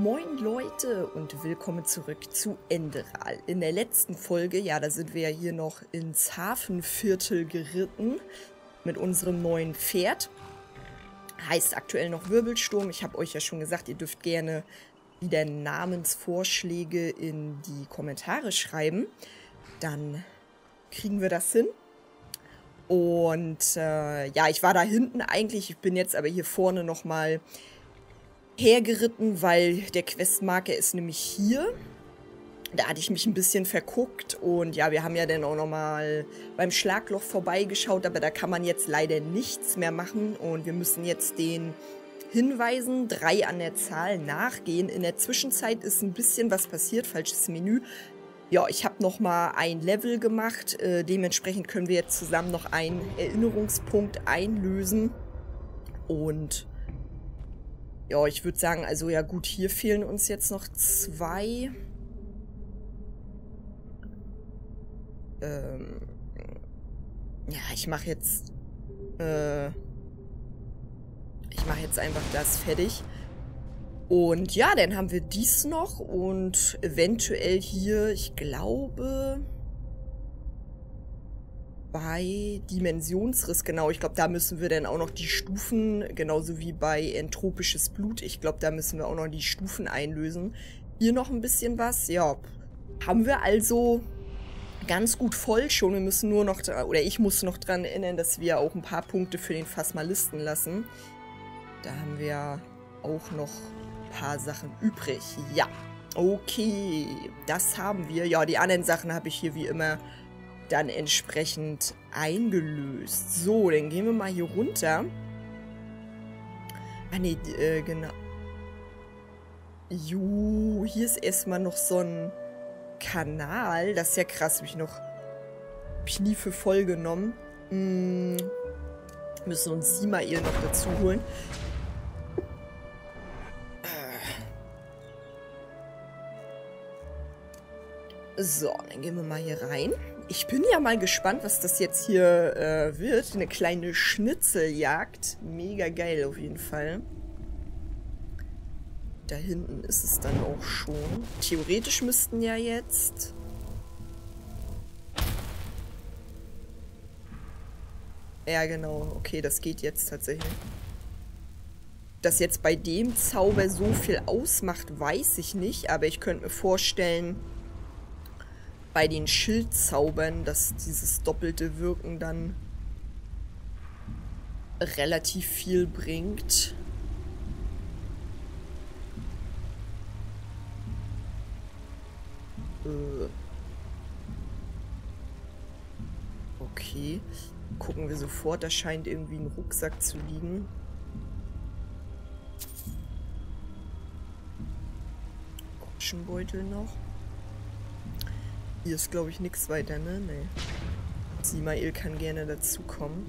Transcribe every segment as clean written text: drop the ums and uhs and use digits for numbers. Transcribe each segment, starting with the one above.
Moin Leute und willkommen zurück zu Enderal. In der letzten Folge, ja, da sind wir ja hier noch ins Hafenviertel geritten mit unserem neuen Pferd. Heißt aktuell noch Wirbelsturm. Ich habe euch ja schon gesagt, ihr dürft gerne wieder Namensvorschläge in die Kommentare schreiben. Dann kriegen wir das hin. Und ja, ich war da hinten eigentlich. Ich bin jetzt aber hier vorne nochmal hergeritten, weil der Questmarker ist nämlich hier. Da hatte ich mich ein bisschen verguckt und ja, wir haben ja dann auch nochmal beim Schlagloch vorbeigeschaut, aber da kann man jetzt leider nichts mehr machen und wir müssen jetzt den Hinweisen, 3 an der Zahl, nachgehen. In der Zwischenzeit ist ein bisschen was passiert, falsches Menü. Ja, ich habe nochmal ein Level gemacht, dementsprechend können wir jetzt zusammen noch einen Erinnerungspunkt einlösen und ja, ich würde sagen, also ja gut, hier fehlen uns jetzt noch 2. Ja, ich mache jetzt einfach das fertig. Und ja, dann haben wir dies noch und eventuell hier, ich glaube, bei Dimensionsriss, genau, ich glaube, da müssen wir dann auch noch die Stufen, genauso wie bei entropisches Blut, ich glaube, da müssen wir auch noch die Stufen einlösen. Hier noch ein bisschen was, ja, haben wir also ganz gut voll schon. Wir müssen nur noch, oder ich muss noch dran erinnern, dass wir auch ein paar Punkte für den Phasmalisten lassen. Da haben wir auch noch ein paar Sachen übrig. Ja, okay, das haben wir. Ja, die anderen Sachen habe ich hier wie immer dann entsprechend eingelöst. So, dann gehen wir mal hier runter. Ah, nee, genau. Jo, hier ist erstmal noch so ein Kanal. Das ist ja krass, habe ich noch nie für voll genommen. Müssen uns Simael noch dazu holen. So, dann gehen wir mal hier rein. Ich bin ja mal gespannt, was das jetzt hier wird. Eine kleine Schnitzeljagd. Mega geil auf jeden Fall. Da hinten ist es dann auch schon. Theoretisch müssten ja jetzt... Ja, genau. Okay, das geht jetzt tatsächlich. Dass jetzt bei dem Zauber so viel ausmacht, weiß ich nicht. Aber ich könnte mir vorstellen, bei den Schildzaubern, dass dieses doppelte Wirken dann relativ viel bringt. Okay. Gucken wir sofort, da scheint irgendwie ein Rucksack zu liegen. Groschenbeutel noch. Hier ist, glaube ich, nichts weiter, ne? Nee. Simael kann gerne dazukommen.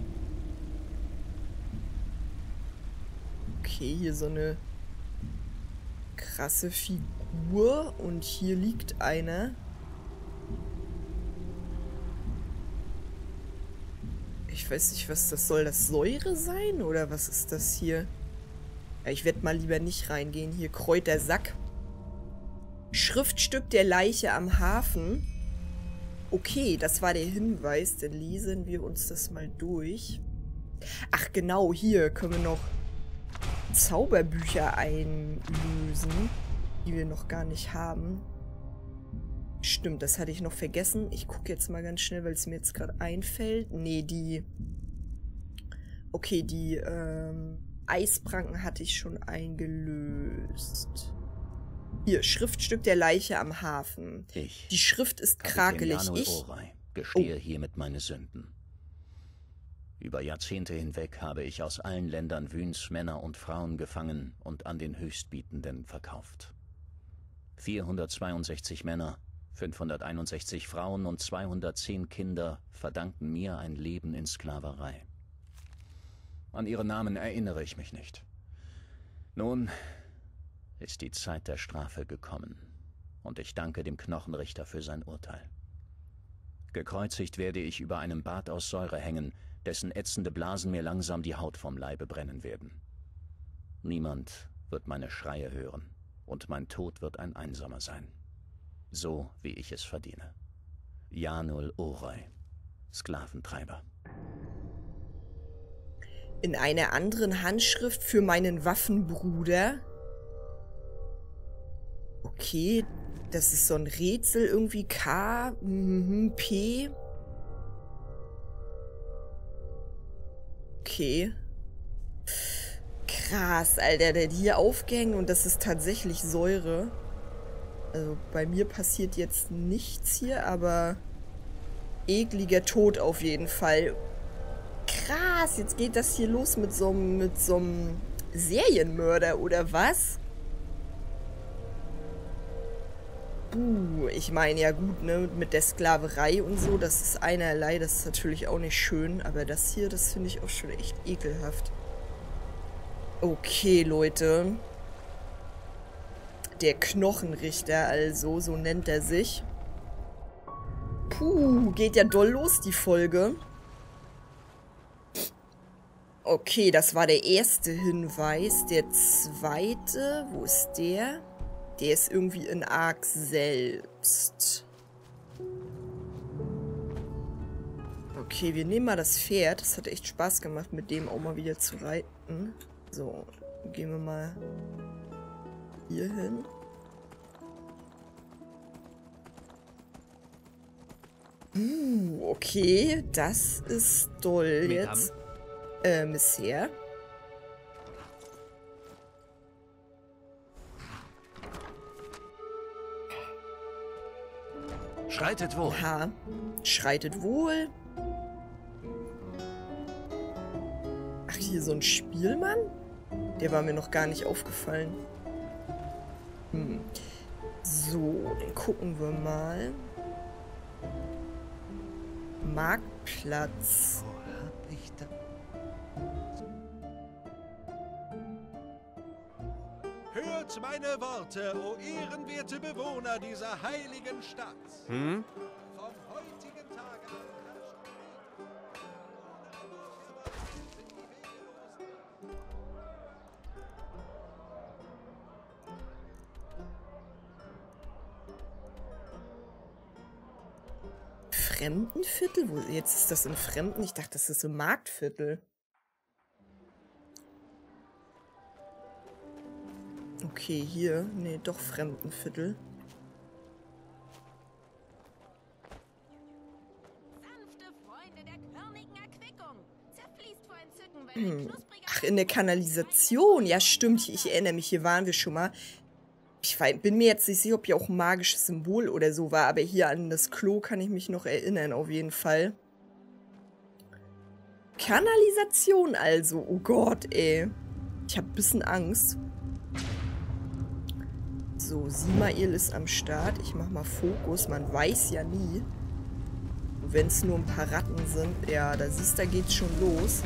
Okay, hier so eine krasse Figur. Und hier liegt einer. Ich weiß nicht, was das soll. Das Säure sein? Oder was ist das hier? Ja, ich werde mal lieber nicht reingehen. Hier Kräutersack. Schriftstück der Leiche am Hafen. Okay, das war der Hinweis. Dann lesen wir uns das mal durch. Ach genau, hier können wir noch Zauberbücher einlösen, die wir noch gar nicht haben. Stimmt, das hatte ich noch vergessen. Ich gucke jetzt mal ganz schnell, weil es mir jetzt gerade einfällt. Nee, die... Okay, die Eispranken hatte ich schon eingelöst. Hier, Schriftstück der Leiche am Hafen. Die Schrift ist krakelig. Ich gestehe hiermit meine Sünden. Über Jahrzehnte hinweg habe ich aus allen Ländern Wüns Männer und Frauen gefangen und an den Höchstbietenden verkauft. 462 Männer, 561 Frauen und 210 Kinder verdanken mir ein Leben in Sklaverei. An ihre Namen erinnere ich mich nicht. Nun ist die Zeit der Strafe gekommen und ich danke dem Knochenrichter für sein Urteil. Gekreuzigt werde ich über einem Bad aus Säure hängen, dessen ätzende Blasen mir langsam die Haut vom Leibe brennen werden. Niemand wird meine Schreie hören. Und mein Tod wird ein einsamer sein. So, wie ich es verdiene. Janul Oroi, Sklaventreiber. In einer anderen Handschrift für meinen Waffenbruder. Okay, das ist so ein Rätsel irgendwie. K, P. Okay. Krass, Alter, der hat hier aufgehängt und das ist tatsächlich Säure. Also bei mir passiert jetzt nichts hier, aber ekliger Tod auf jeden Fall. Krass, jetzt geht das hier los mit so einem Serienmörder, oder was? Ich meine, ja gut, ne, mit der Sklaverei und so, das ist einerlei, das ist natürlich auch nicht schön, aber das hier, das finde ich auch schon echt ekelhaft. Okay, Leute. Der Knochenrichter also, so nennt er sich. Puh, geht ja doll los, die Folge. Okay, das war der erste Hinweis. Der zweite, wo ist der? Der ist irgendwie in Ark selbst. Okay, wir nehmen mal das Pferd. Das hat echt Spaß gemacht, mit dem auch mal wieder zu reiten. So, gehen wir mal hier hin. Okay, das ist doll jetzt. Monsieur. Schreitet wohl. Ha, schreitet wohl. Ach, hier so ein Spielmann? Der war mir noch gar nicht aufgefallen. So, dann gucken wir mal. Marktplatz. Wo hab ich da? Hört meine Worte, o ehrenwerte Bewohner dieser heiligen Stadt. Vom heutigen Tag an Fremdenviertel? Wo, jetzt ist das in Fremden? Ich dachte, das ist im Marktviertel. Okay, hier. Nee, doch Fremdenviertel. Sanfte Freunde der körnigen Erquickung. Zerfließt vor Entzücken, wenn ein knuspriger... Ach, in der Kanalisation. Ja, stimmt. Ich erinnere mich, hier waren wir schon mal. Ich bin mir jetzt nicht sicher, ob hier auch ein magisches Symbol oder so war, aber hier an das Klo kann ich mich noch erinnern, auf jeden Fall. Kanalisation also. Oh Gott, ey. Ich habe ein bisschen Angst. So, Simael ist am Start. Ich mach mal Fokus. Man weiß ja nie. Wenn es nur ein paar Ratten sind. Ja, da siehst du, da geht's schon los.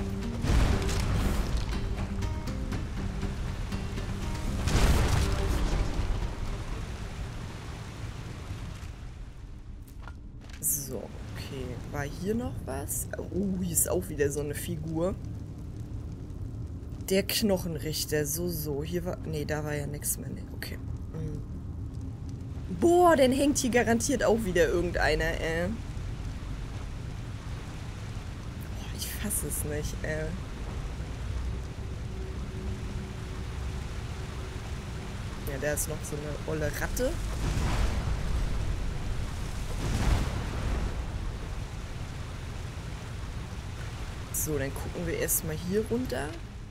So, okay. War hier noch was? Oh, hier ist auch wieder so eine Figur. Der Knochenrichter. So. Hier war... Nee, da war ja nichts mehr. Nee, okay. Boah, dann hängt hier garantiert auch wieder irgendeiner, Boah, ich fasse es nicht, Ja, da ist noch so eine olle Ratte. So, dann gucken wir erstmal hier runter.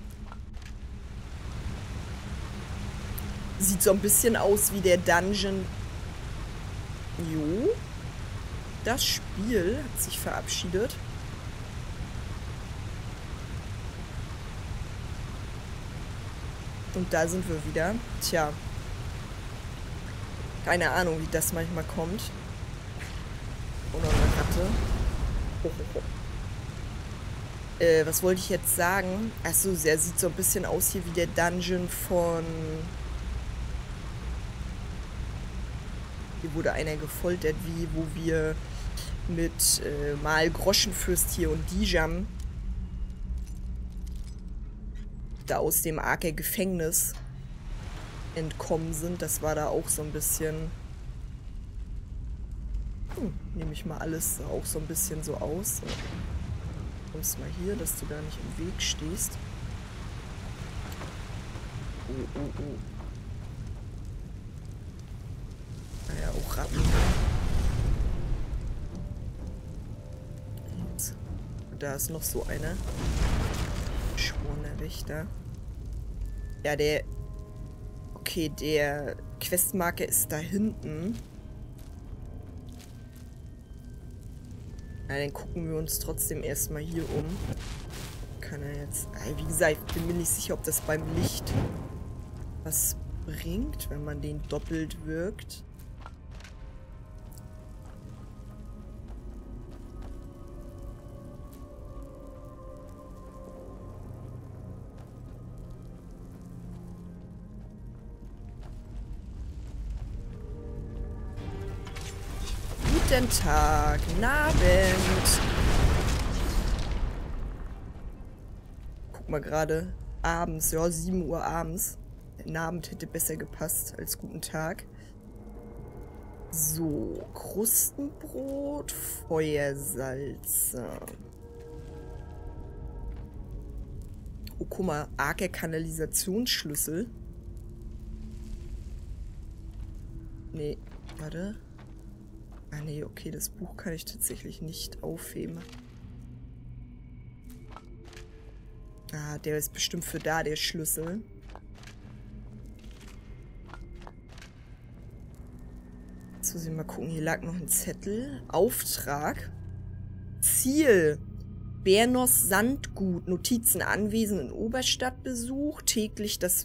Sieht so ein bisschen aus wie der Dungeon. Jo. Das Spiel hat sich verabschiedet. Und da sind wir wieder. Tja. Keine Ahnung, wie das manchmal kommt. Oder eine Ratte. Was wollte ich jetzt sagen? Achso, er sieht so ein bisschen aus hier wie der Dungeon von... Hier wurde einer gefoltert, wo wir mit Mal Groschenfürst hier und Dijam da aus dem Arker Gefängnis entkommen sind. Das war da auch so ein bisschen... nehme ich mal alles auch so ein bisschen so aus. So. Kommst mal hier, dass du da nicht im Weg stehst. Oh. Naja, auch Ratten. Und da ist noch so einer. Geschworener Wächter. Ja, der... Okay, der Questmarker ist da hinten. Na, dann gucken wir uns trotzdem erstmal hier um. Kann er jetzt... Wie gesagt, ich bin mir nicht sicher, ob das beim Licht was bringt, wenn man den doppelt wirkt. Guten Tag, guten Abend. Guck mal gerade. Abends, ja, 7 Uhr abends. Der Abend hätte besser gepasst als guten Tag. So, Krustenbrot, Feuersalze. Oh, guck mal, arger Kanalisationsschlüssel. Nee, warte. Ah, nee, okay, das Buch kann ich tatsächlich nicht aufheben. Ah, der ist bestimmt für da, der Schlüssel. Jetzt muss ich mal gucken, hier lag noch ein Zettel. Auftrag. Ziel. Bernos Sandgut. Notizen, Anwesen in Oberstadtbesuch. Täglich das...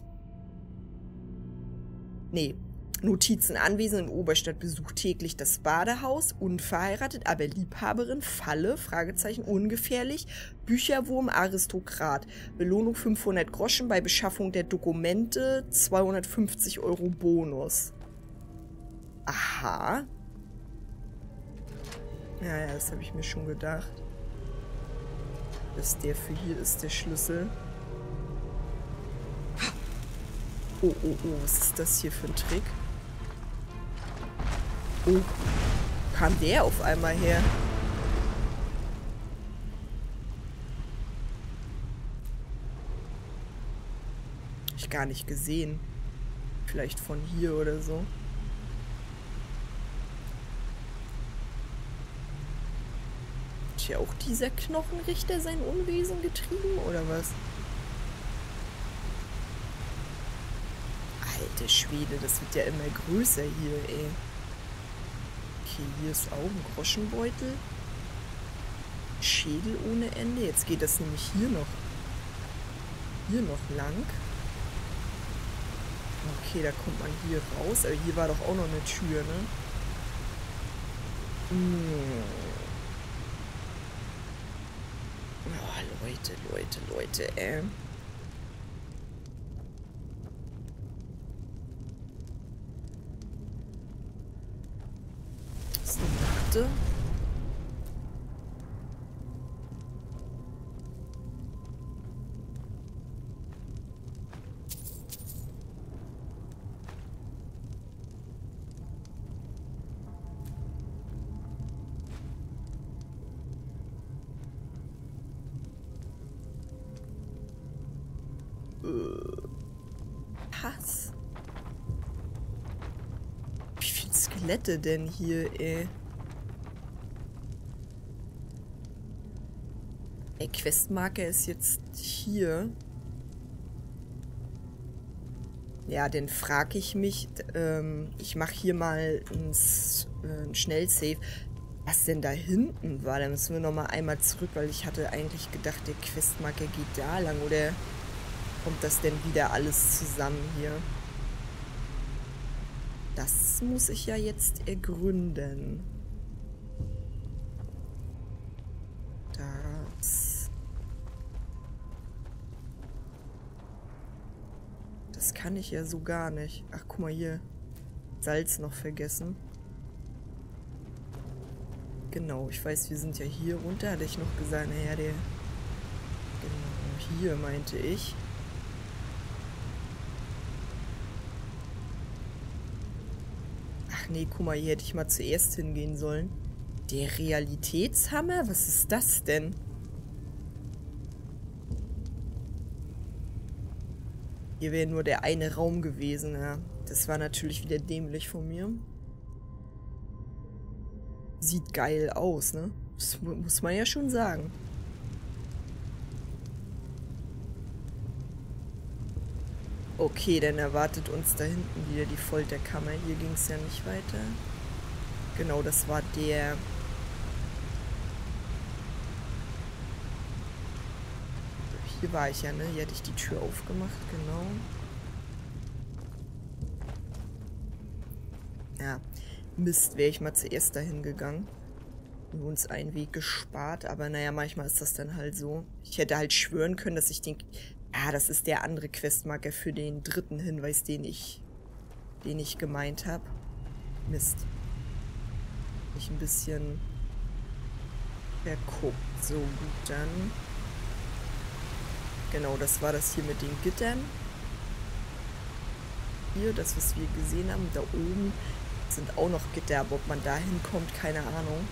Nee. Notizen, Anwesen in Oberstadtbesuch. Täglich das Badehaus. Unverheiratet, aber Liebhaberin. Falle. Fragezeichen. Ungefährlich. Bücherwurm. Aristokrat. Belohnung 500 Groschen bei Beschaffung der Dokumente. 250 € Bonus. Aha. Ja, das habe ich mir schon gedacht. Dass der für hier ist, der Schlüssel. Oh, was ist das hier für ein Trick? Oh, kam der auf einmal her? Hab ich gar nicht gesehen. Vielleicht von hier oder so. Hat hier auch dieser Knochenrichter sein Unwesen getrieben, oder was? Alter Schwede, das wird ja immer größer hier, ey. Okay, hier ist auch ein Groschenbeutel. Schädel ohne Ende. Jetzt geht das nämlich hier noch lang. Okay, da kommt man hier raus. Aber hier war doch auch noch eine Tür, ne? Oh, Leute, Das ist eine Machte. Pass. Wie viele Skelette denn hier, ey? Der Questmarker ist jetzt hier. Ja, dann frage ich mich, ich mache hier mal ein Schnellsave, was denn da hinten war. Da müssen wir nochmal einmal zurück, weil ich hatte eigentlich gedacht, der Questmarker geht da lang, oder kommt das denn wieder alles zusammen hier? Das muss ich ja jetzt ergründen. Das kann ich ja so gar nicht. Ach, guck mal hier. Salz noch vergessen. Genau, ich weiß, wir sind ja hier runter. Hatte ich noch gesagt, naja, der... Genau, hier meinte ich. Ach nee, guck mal, hier hätte ich mal zuerst hingehen sollen. Der Realitätshammer? Was ist das denn? Hier wäre nur der eine Raum gewesen, ja. Das war natürlich wieder dämlich von mir. Sieht geil aus, ne? Das muss man ja schon sagen. Okay, dann erwartet uns da hinten wieder die Folterkammer. Hier ging es ja nicht weiter. Genau, das war der... Hier war ich ja, ne? Hier hatte ich die Tür aufgemacht, genau. Ja, Mist, wäre ich mal zuerst dahin gegangen. Und uns einen Weg gespart, aber naja, manchmal ist das dann halt so. Ich hätte halt schwören können, dass ich den... Ah, das ist der andere Questmarker für den dritten Hinweis, den ich gemeint habe. Mist. Ich ein bisschen verguckt. So, gut, dann... Genau, das war das hier mit den Gittern. Hier, das, was wir gesehen haben. Da oben sind auch noch Gitter, aber ob man da hinkommt, keine Ahnung.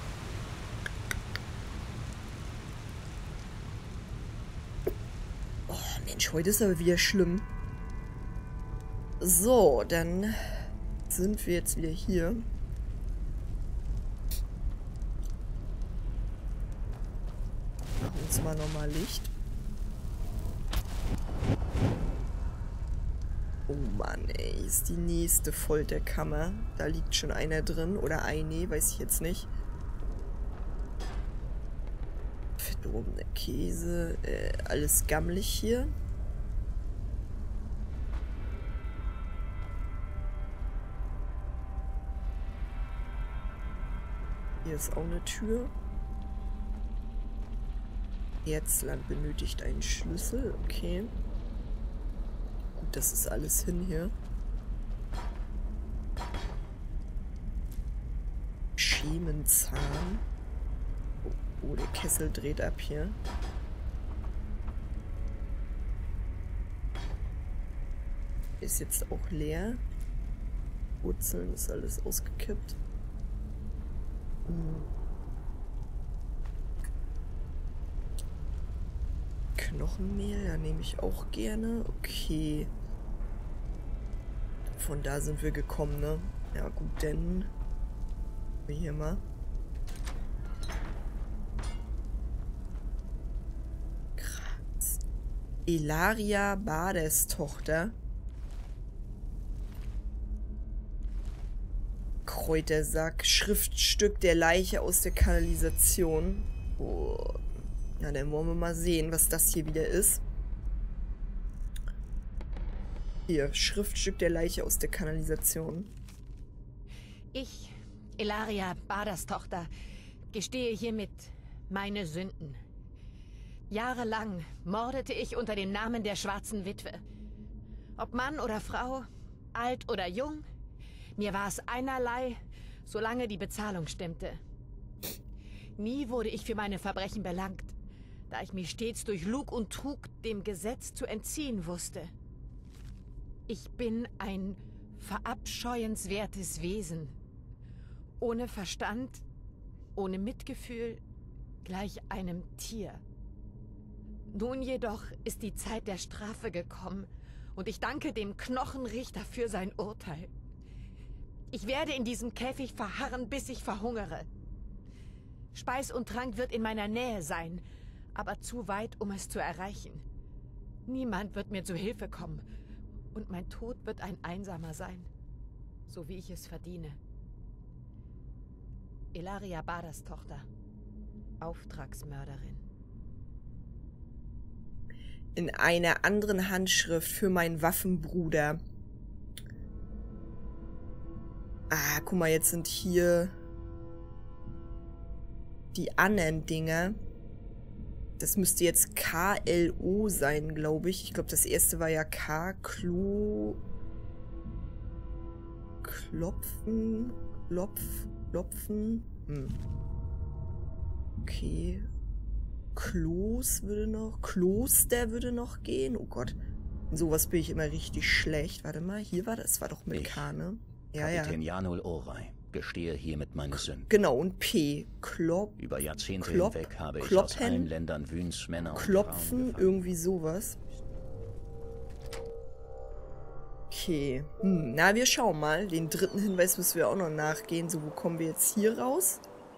Oh, Mensch, heute ist aber wieder schlimm. So, dann sind wir jetzt wieder hier. Machen uns mal nochmal Licht. Oh Mann, ey, ist die nächste Folterkammer. Da liegt schon einer drin. Oder eine, weiß ich jetzt nicht. Verdobener Käse. Alles gammelig hier. Hier ist auch eine Tür. Herzland benötigt einen Schlüssel. Okay. Das ist alles hin hier. Schemenzahn. Oh, der Kessel dreht ab hier. Ist jetzt auch leer. Wurzeln ist alles ausgekippt. Knochenmehl, ja, nehme ich auch gerne. Okay. Von da sind wir gekommen, ne? Ja, gut, denn... Hier mal. Krass. Elaria Badestochter. Kräutersack. Schriftstück der Leiche aus der Kanalisation. Oh. Ja, dann wollen wir mal sehen, was das hier wieder ist. Hier, Schriftstück der Leiche aus der Kanalisation. Ich, Elaria Badestochter, gestehe hiermit meine Sünden. Jahrelang mordete ich unter dem Namen der Schwarzen Witwe. Ob Mann oder Frau, alt oder jung, mir war es einerlei, solange die Bezahlung stimmte. Nie wurde ich für meine Verbrechen belangt, da ich mich stets durch Lug und Trug dem Gesetz zu entziehen wusste. Ich bin ein verabscheuenswertes Wesen. Ohne Verstand, ohne Mitgefühl, gleich einem Tier. Nun jedoch ist die Zeit der Strafe gekommen und ich danke dem Knochenrichter für sein Urteil. Ich werde in diesem Käfig verharren, bis ich verhungere. Speis und Trank wird in meiner Nähe sein, aber zu weit, um es zu erreichen. Niemand wird mir zu Hilfe kommen. Und mein Tod wird ein einsamer sein, so wie ich es verdiene. Elaria Badestochter, Auftragsmörderin. In einer anderen Handschrift für meinen Waffenbruder. Ah, guck mal, jetzt sind hier die anderen Dinger. Das müsste jetzt KLO sein, glaube ich. Ich glaube, das erste war ja K. Klopfen. Okay. Kloster würde noch gehen. Oh Gott. In sowas bin ich immer richtig schlecht. Warte mal, hier war das. War doch mit K, ne? Ja, Kapitän Janul Oray, gestehe hiermit meine Sünden. Genau, und P. Über Jahrzehnte hinweg habe ich aus allen Ländern Wüns Männer und Frauen Klopfen, gefangen. irgendwie sowas. Okay. Na, wir schauen mal. Den dritten Hinweis müssen wir auch noch nachgehen. So, wo kommen wir jetzt hier raus?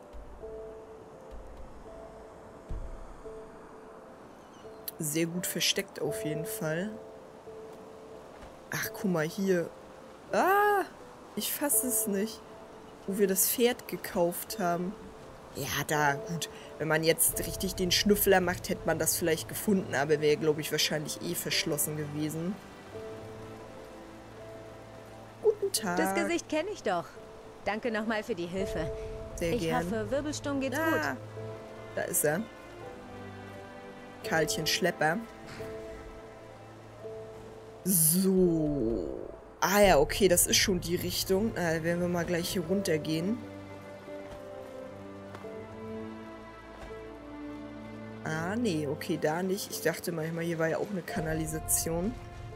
Sehr gut versteckt auf jeden Fall. Ach, guck mal, hier. Ah, ich fasse es nicht. Wo wir das Pferd gekauft haben. Ja, da, gut. Wenn man jetzt richtig den Schnüffler macht, hätte man das vielleicht gefunden. Aber wäre, glaube ich, wahrscheinlich eh verschlossen gewesen. Guten Tag. Das Gesicht kenne ich doch. Danke nochmal für die Hilfe. Sehr Ich gern. hoffe, Wirbelsturm geht's Ah, gut. da ist er. Karlchen Schlepper. So. Ah ja, okay, das ist schon die Richtung. Da werden wir mal gleich hier runtergehen. Ah, nee, okay, da nicht. Ich dachte manchmal, hier war ja auch eine Kanalisation.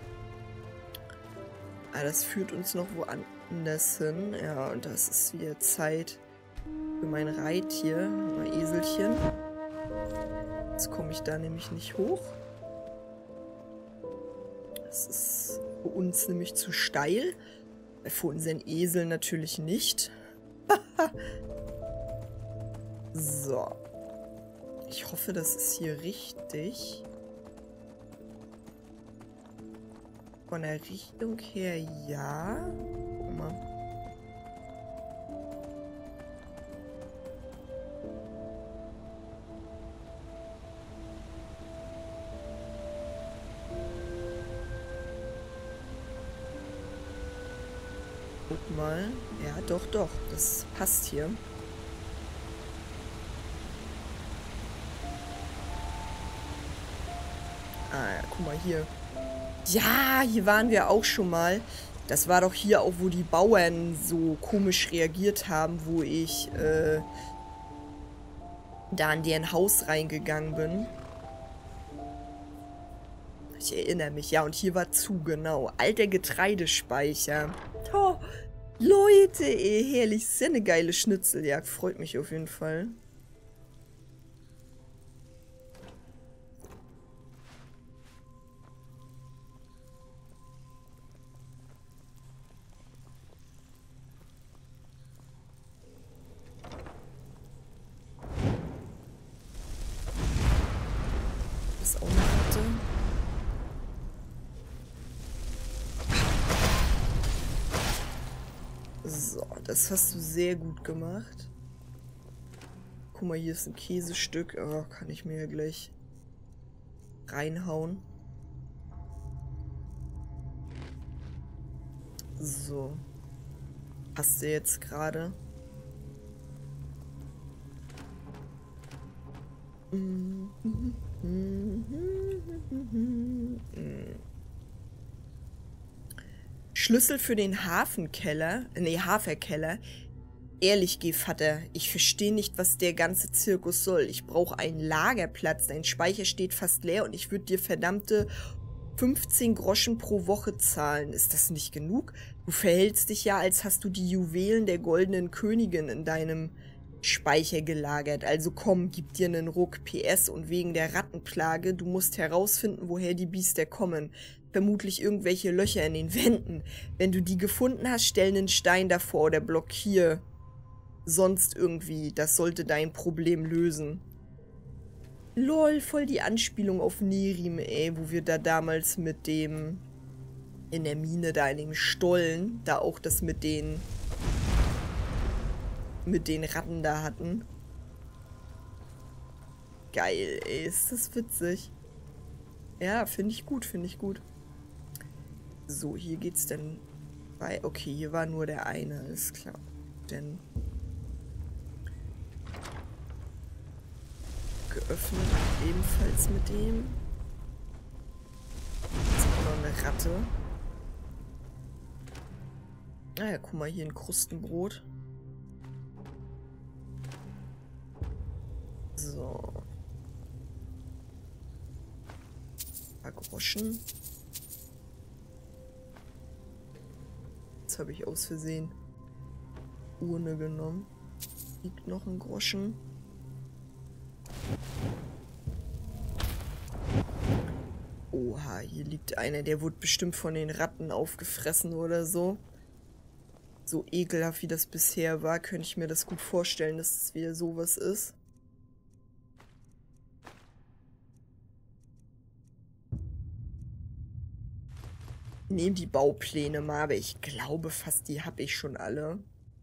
Ah, das führt uns noch woanders hin. Ja, und das ist wieder Zeit für mein Reittier, mein Eselchen. Jetzt komme ich da nämlich nicht hoch. Das ist für uns nämlich zu steil. Für unseren Esel natürlich nicht. So. Ich hoffe, das ist hier richtig. Von der Richtung her, ja. Guck mal. Guck mal. Ja, doch, doch. Das passt hier. Ah, ja, guck mal hier. Ja, hier waren wir auch schon mal. Das war doch hier auch, wo die Bauern so komisch reagiert haben, wo ich da in deren Haus reingegangen bin. Ich erinnere mich. Ja, und hier war zu, genau. Alter Getreidespeicher. Oh, Leute, ey, herrlich. Ist ja eine geile Schnitzeljagd. Freut mich auf jeden Fall. Ist auch eine Ratte. So, das hast du sehr gut gemacht. Guck mal, hier ist ein Käsestück. Oh, kann ich mir ja gleich reinhauen. So. Passt der jetzt gerade? Schlüssel für den Hafenkeller, Haferkeller. Ehrlich, Gevatter, ich verstehe nicht, was der ganze Zirkus soll. Ich brauche einen Lagerplatz, dein Speicher steht fast leer und ich würde dir verdammte 15 Groschen pro Woche zahlen. Ist das nicht genug? Du verhältst dich ja, als hast du die Juwelen der goldenen Königin in deinem Speicher gelagert. Also komm, gib dir einen Ruck. PS und wegen der Rattenplage, du musst herausfinden, woher die Biester kommen. Vermutlich irgendwelche Löcher in den Wänden. Wenn du die gefunden hast, stell einen Stein davor oder blockier sonst irgendwie. Das sollte dein Problem lösen. Lol, voll die Anspielung auf Nerim, ey, wo wir da damals mit dem in der Mine, da in dem Stollen, da auch das mit den Ratten da hatten. Geil, ey, ist das witzig. Ja, finde ich gut, finde ich gut. So, hier geht's dann bei... Okay, hier war nur der eine, ist klar. Denn... geöffnet, ebenfalls mit dem. Jetzt haben wir noch eine Ratte. Ah ja, guck mal, hier ein Krustenbrot. So. Ein paar Groschen. Jetzt habe ich aus Versehen Urne genommen. Liegt noch ein Groschen. Oha, hier liegt einer, der wurde bestimmt von den Ratten aufgefressen oder so. So ekelhaft wie das bisher war, könnte ich mir das gut vorstellen, dass es wieder sowas ist. Ich nehme die Baupläne mal, aber ich glaube fast, die habe ich schon alle.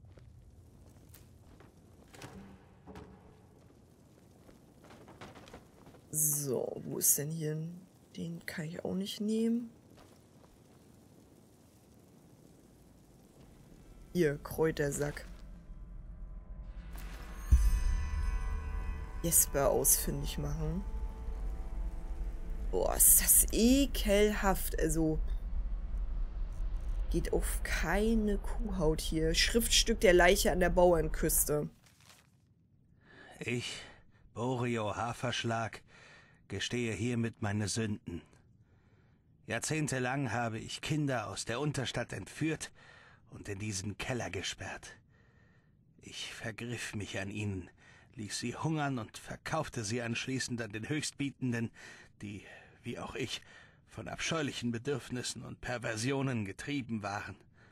So, wo ist denn hier? Den kann ich auch nicht nehmen. Hier, Kräutersack. Jesper ausfindig machen. Boah, ist das ekelhaft. Also, geht auf keine Kuhhaut hier. Schriftstück der Leiche an der Bauernküste. Ich, Borio Haferschlag, gestehe hiermit meine Sünden. Jahrzehntelang habe ich Kinder aus der Unterstadt entführt und in diesen Keller gesperrt. Ich vergriff mich an ihnen, ließ sie hungern und verkaufte sie anschließend an den Höchstbietenden, die, wie auch ich, von abscheulichen Bedürfnissen und Perversionen getrieben waren.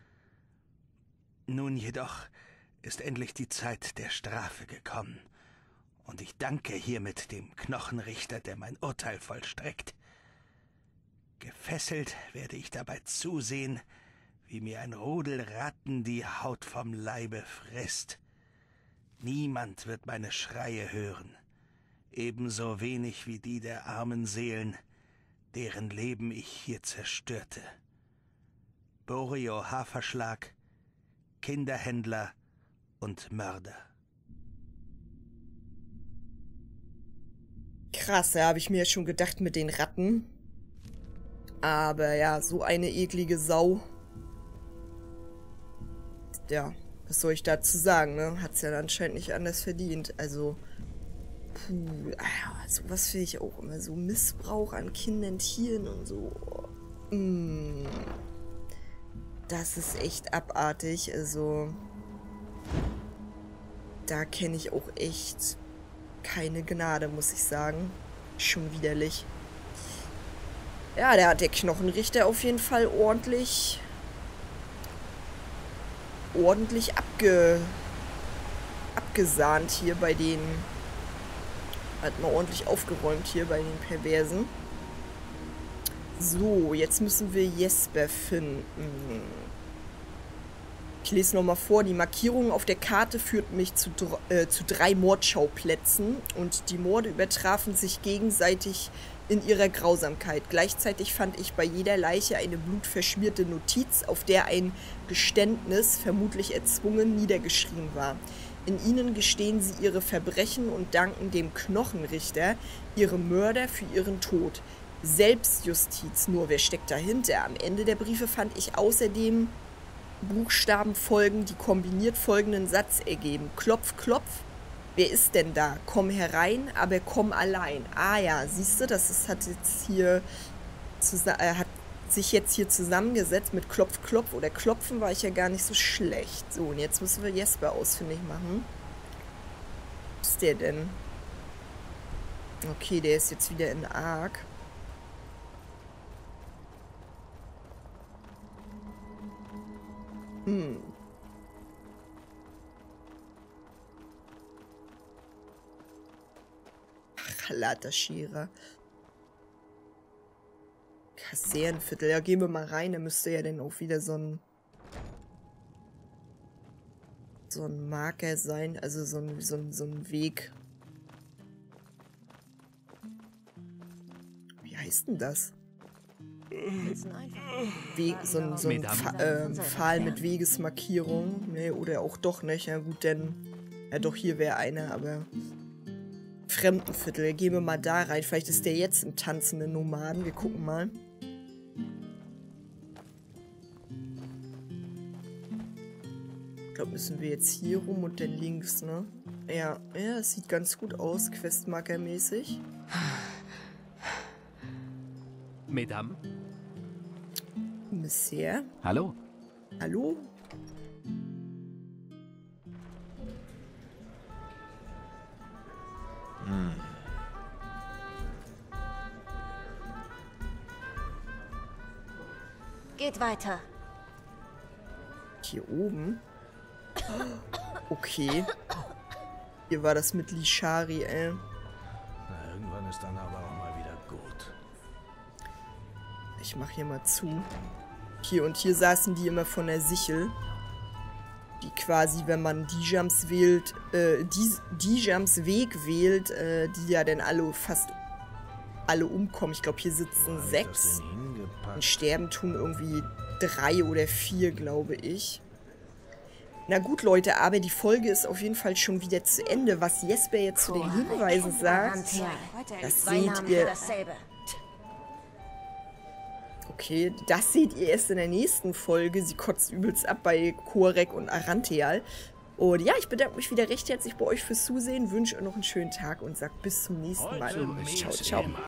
Nun jedoch ist endlich die Zeit der Strafe gekommen, und ich danke hiermit dem Knochenrichter, der mein Urteil vollstreckt. Gefesselt werde ich dabei zusehen, wie mir ein Rudel Ratten die Haut vom Leibe frisst. Niemand wird meine Schreie hören, ebenso wenig wie die der armen Seelen, deren Leben ich hier zerstörte. Borio Haferschlag, Kinderhändler und Mörder. Krass, da habe ich mir ja schon gedacht mit den Ratten. Aber ja, so eine eklige Sau. Ja, was soll ich dazu sagen, ne? Hat's ja anscheinend nicht anders verdient. Also, puh, sowas finde ich auch immer. So Missbrauch an Kindern, Tieren und so. Das ist echt abartig. Also, da kenne ich auch echt keine Gnade, muss ich sagen. Schon widerlich. Ja, da hat der Knochenrichter auf jeden Fall ordentlich abgesahnt hier bei den... Hat mal ordentlich aufgeräumt hier bei den Perversen. So, jetzt müssen wir Jesper finden. Ich lese nochmal vor, die Markierung auf der Karte führt mich zu 3 Mordschauplätzen und die Morde übertrafen sich gegenseitig in ihrer Grausamkeit. Gleichzeitig fand ich bei jeder Leiche eine blutverschmierte Notiz, auf der ein Geständnis, vermutlich erzwungen, niedergeschrieben war. In ihnen gestehen sie ihre Verbrechen und danken dem Knochenrichter, ihrem Mörder, für ihren Tod. Selbstjustiz, nur wer steckt dahinter? Am Ende der Briefe fand ich außerdem Buchstabenfolgen, die kombiniert folgenden Satz ergeben. Klopf, klopf. Wer ist denn da? Komm herein, aber komm allein. Ah ja, siehst du, das hat sich jetzt hier zusammengesetzt mit Klopf, klopf oder Klopfen war ich ja gar nicht so schlecht. So, und jetzt müssen wir Jesper ausfindig machen. Was ist der denn? Okay, der ist jetzt wieder in Ark. Laterschierer. Kasernenviertel. Ja, gehen wir mal rein. Da müsste ja dann auch wieder so ein Marker sein. Also so ein Weg. Wie heißt denn das? So ein Pfahl mit Wegesmarkierung. Nee, oder auch doch nicht. Ja gut, denn... Ja doch, hier wäre einer, aber... Fremdenviertel. Gehen wir mal da rein. Vielleicht ist der jetzt im tanzenden Nomaden. Wir gucken mal. Ich glaube, müssen wir jetzt hier rum und dann links, ne? Ja, es sieht ganz gut aus, Questmarker-mäßig. Mesdames. Monsieur. Hallo. Hallo? Geht weiter. Hier oben? Okay. Hier war das mit Lishari, ey. Na, irgendwann ist dann aber auch mal wieder gut. Ich mach hier mal zu. Hier, und hier saßen die immer von der Sichel. Die quasi, wenn man Dijams wählt, Dijams Weg wählt, die ja dann fast alle umkommen. Ich glaube, hier sitzen 6. Und sterben tun irgendwie 3 oder 4, glaube ich. Na gut, Leute, aber die Folge ist auf jeden Fall schon wieder zu Ende. Was Jesper jetzt zu den Hinweisen sagt, das seht ihr... Okay, das seht ihr erst in der nächsten Folge. Sie kotzt übelst ab bei Korek und Arantheal. Und ja, ich bedanke mich wieder recht herzlich bei euch fürs Zusehen, wünsche euch noch einen schönen Tag und sage bis zum nächsten Mal. Ciao, ciao.